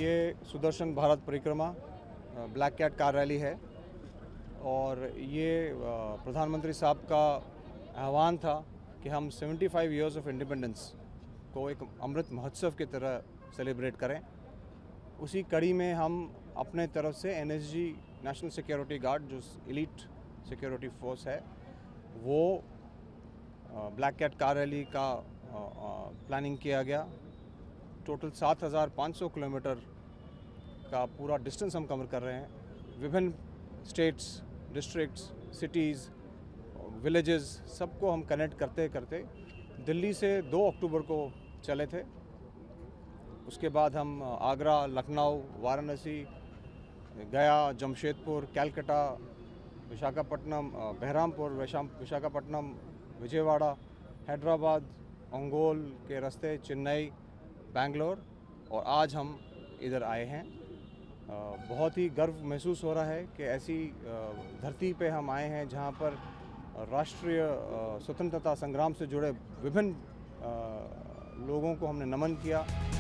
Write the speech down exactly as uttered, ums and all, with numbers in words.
ये सुदर्शन भारत परिक्रमा black cat car rally है और ये प्रधानमंत्री साहब का आह्वान था कि हम पचहत्तर इयर्स ऑफ इंडिपेंडेंस को एक अमृत महोत्सव की तरह सेलिब्रेट करें। उसी कड़ी में हम अपने तरफ से N S G national security guard जो एलीट सिक्योरिटी फोर्स है वो ब्लैक कैट कार रैली का प्लानिंग किया गया। टोटल सात हज़ार पाँच सौ किलोमीटर का पूरा डिस्टेंस हम कवर कर रहे हैं। विभिन्न स्टेट्स, डिस्ट्रिक्ट्स, सिटीज़, विलेजेस सबको हम कनेक्ट करते करते दिल्ली से दो अक्टूबर को चले थे। उसके बाद हम आगरा, लखनऊ, वाराणसी, गया, जमशेदपुर, कलकत्ता, विशाखापट्टनम, बहरामपुर, विशाखापट्टनम, विजयवाड़ा, हैदराबाद, अंगोल के रास्ते, चेन्नई, बेंगलोर और आज हम इधर आए हैं। बहुत ही गर्व महसूस हो रहा है कि ऐसी धरती पे हम आए हैं जहां पर राष्ट्रीय स्वतंत्रता संग्राम से जुड़े विभिन्न लोगों को हमने नमन किया।